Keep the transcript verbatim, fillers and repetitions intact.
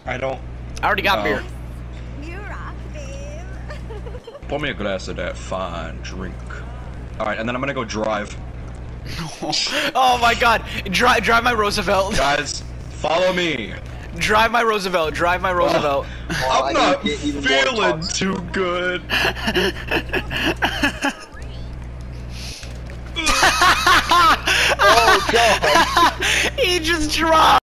I don't. I already got No. beer. You rock, babe. Pour me a glass of that fine drink. Alright, and then I'm gonna go drive. Oh my god. Drive drive my Roosevelt. Guys, follow me. Drive my Roosevelt. Drive my Roosevelt. Oh, I I'm not need to get even more feeling toxic. too good. Oh god! He just dropped.